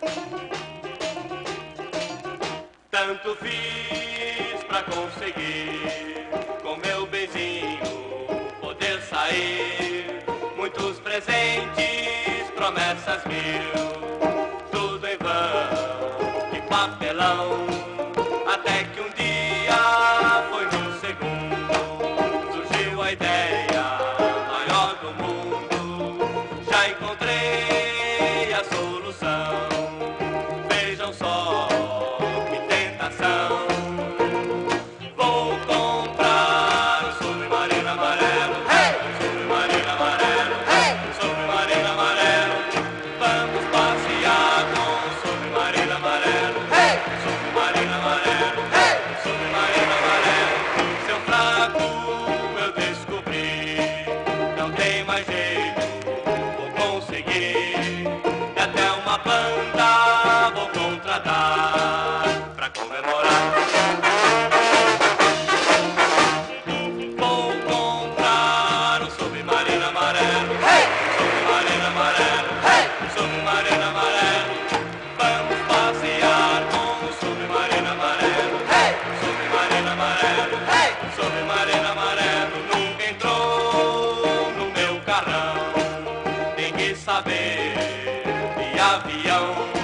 Tanto fiz pra conseguir com meu benzinho poder sair. Muitos presentes, promessas mil, tudo em vão, que papelão. Até que um dia, foi no segundo, surgiu a ideia maior do mundo. Já encontrei a solução. Vejam só que tentação. Vou comprar um submarino amarelo, um submarino amarelo, um submarino amarelo. Vamos passear com um submarino amarelo, um submarino amarelo, um submarino amarelo. Seu fraco eu descobri, não tem mais jeito, vou conseguir. E até uma banda vou contratar pra comemorar. Vou comprar um submarino amarelo, um submarino amarelo, um submarino amarelo. Vamos passear com um submarino amarelo, um submarino amarelo, um submarino amarelo. Nunca entrou no meu carrão, tem que saber de avião.